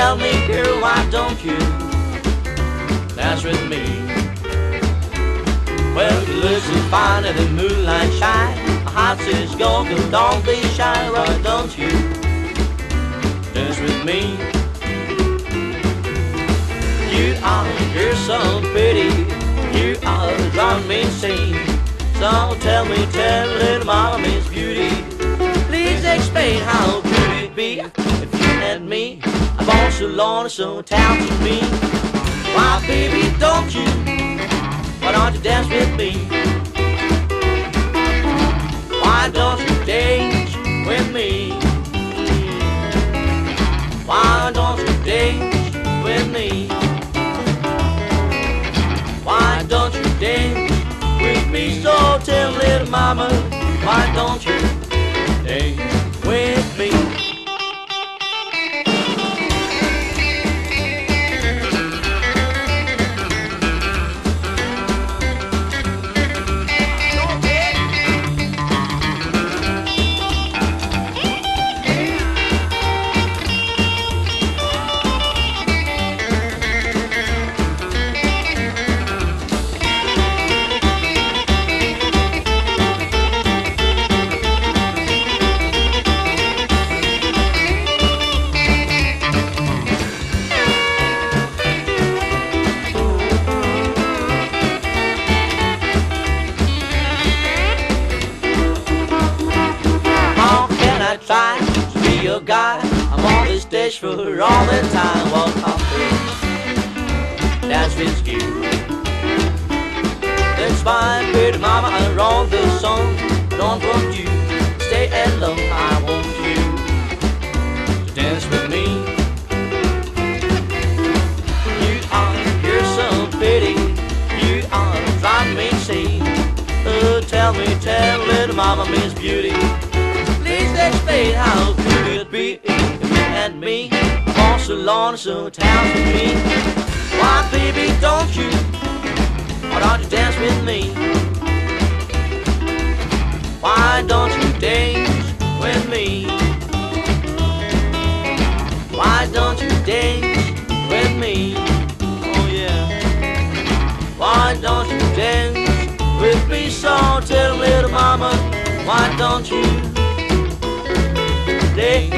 tell me, girl, why don't you dance with me? Well, you look so fine in the moonlight shine. My heart says go, girl, don't be shy. Why don't you dance with me? You're so pretty, you are driving me insane. So tell me, tell little mama Miss Beauty, please explain how could it be if you and me are born so lonely, so talented to me. Why, baby, don't you, why don't you dance with me? Why don't you dance with me? Why don't you dance with me? Why don't you dance with me? So tell little mama, why don't you dance with me? Try to be your guy. I'm on this stage for all the time. Walk off the dance with you. That's why, pretty mama, I wrote this song. I don't want you to stay alone. I want you to dance with me. You're so pretty. You are driving me insane. Tell me, tell little mama Miss Beauty, please explain how could it be if you and me are so lonely, so talented to me. Why, baby, don't you, why don't you dance with me? Why don't you dance with me? Why don't you dance with me? Oh yeah. Why don't you dance with me? So tell little mama, why don't you dance